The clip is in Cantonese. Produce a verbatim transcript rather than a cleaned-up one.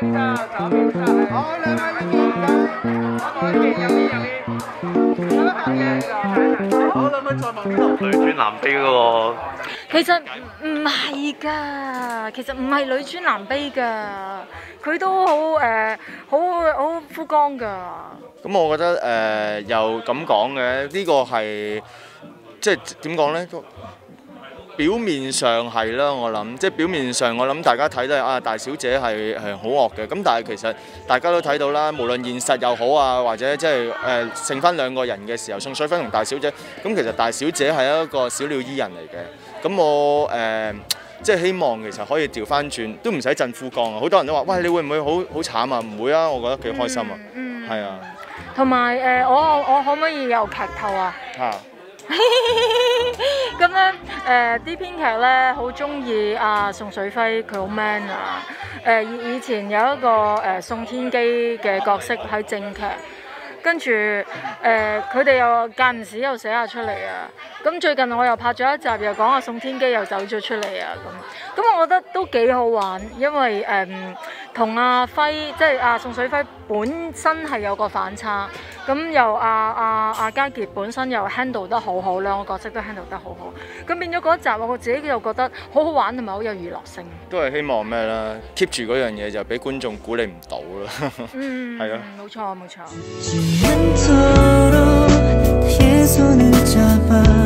邊沙，左邊沙係。好，兩位呢邊唔該。我入邊入邊入邊。得嘅就。好，兩位再問呢度。女尊男卑嗰個。 其實唔係㗎，其實唔係女尊男卑㗎，佢都好誒，好好枯乾㗎。 咁我覺得誒、呃、又咁講嘅，呢個係即係點講呢？表面上係啦，我諗即係表面上我諗大家睇都係啊大小姐係係好惡嘅，咁但係其實大家都睇到啦，無論現實又好啊，或者即係誒剩翻兩個人嘅時候，宋水輝同大小姐，咁其實大小姐係一個小鳥依人嚟嘅，咁我誒、呃、即係希望其實可以調翻轉，都唔使震夫綱啊！好多人都話：喂，你會唔會好好慘啊？唔會啊，我覺得幾開心啊，係、 嗯嗯、啊。 同埋誒，我我可唔可以有劇透啊？ 嚇！ 咁咧誒啲編劇咧好中意阿宋水輝，佢好 man 啊！誒以以前有一個誒、呃、宋天基嘅角色喺正劇，跟住誒佢哋又間唔時又寫下出嚟啊！咁最近我又拍咗一集，又講阿宋天基又走咗出嚟啊！咁咁我覺得都幾好玩，因為誒同阿輝即係阿宋水輝本身係有個反差，咁又阿阿阿家傑本身又 handle 得好好，兩個角色都 handle 得好好，咁變咗嗰一集我自己又覺得好好玩同埋好有娛樂性。都係希望咩啦 ？keep 住嗰樣嘢就俾觀眾估你唔到啦。 嗯， 係咯， 冇錯冇錯。